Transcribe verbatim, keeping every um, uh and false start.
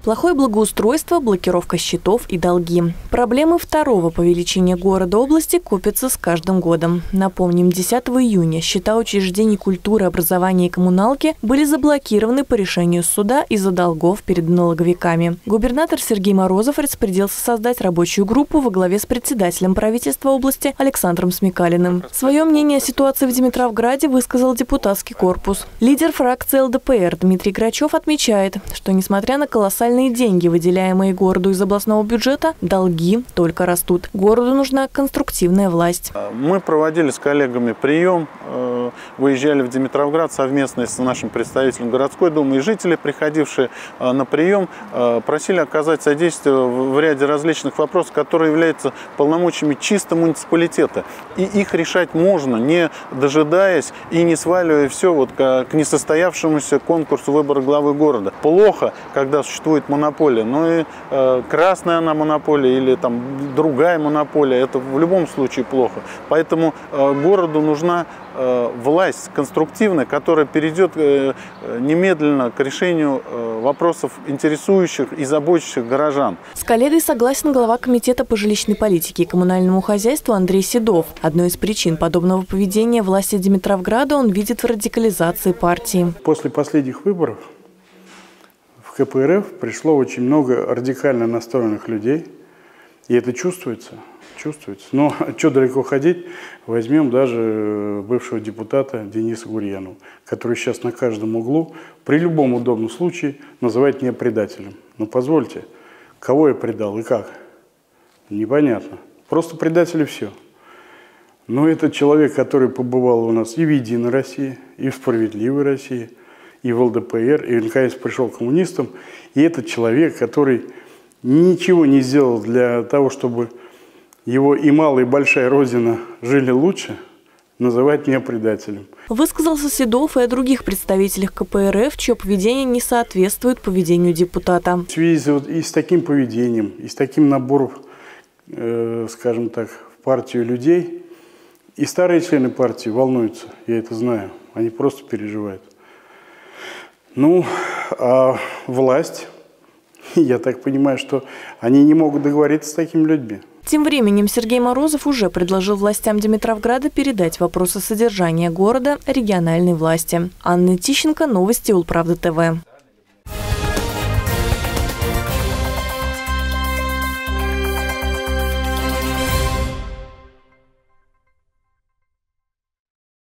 Плохое благоустройство, блокировка счетов и долги. Проблемы второго по величине города области копятся с каждым годом. Напомним, десятого июня счета учреждений культуры, образования и коммуналки были заблокированы по решению суда из-за долгов перед налоговиками. Губернатор Сергей Морозов распорядился создать рабочую группу во главе с председателем правительства области Александром Смекалиным. Свое мнение о ситуации в Димитровграде высказал депутатский корпус. Лидер фракции эл дэ пэ эр Дмитрий Грачев отмечает, что несмотря на колоссальные деньги, выделяемые городу из областного бюджета, долги только растут. Городу нужна конструктивная власть. Мы проводили с коллегами прием, выезжали в Димитровград совместно с нашим представителем городской думы, и жители, приходившие на прием, просили оказать содействие в ряде различных вопросов, которые являются полномочиями чисто муниципалитета. И их решать можно, не дожидаясь и не сваливая все вот к несостоявшемуся конкурсу выбора главы города. Плохо, когда существует монополия, но и э, красная она монополия или там другая монополия, это в любом случае плохо. Поэтому э, городу нужна э, власть конструктивная, которая перейдет э, немедленно к решению э, вопросов интересующих и заботящих горожан. С коллегой согласен глава комитета по жилищной политике и коммунальному хозяйству Андрей Седов. Одной из причин подобного поведения власти Димитровграда он видит в радикализации партии. После последних выборов в ка пэ эр эф пришло очень много радикально настроенных людей, и это чувствуется, чувствуется. Но что далеко ходить, возьмем даже бывшего депутата Дениса Гурьянова, который сейчас на каждом углу, при любом удобном случае, называет меня предателем. Ну позвольте, кого я предал и как? Непонятно. Просто предатель и все. Но это человек, который побывал у нас и в «Единой России», и в «Справедливой России», и в эл дэ пэ эр, и наконец пришел к коммунистам. И этот человек, который ничего не сделал для того, чтобы его и малая, и большая родина жили лучше, называет меня предателем. Высказался Седов и о других представителях ка пэ эр эф, чье поведение не соответствует поведению депутата. В связи вот и с таким поведением, и с таким набором, э, скажем так, в партию людей, и старые члены партии волнуются, я это знаю, они просто переживают. Ну, а власть, я так понимаю, что они не могут договориться с такими людьми. Тем временем Сергей Морозов уже предложил властям Димитровграда передать вопросы содержания города региональной власти. Анна Тищенко, новости Улправда тэ вэ.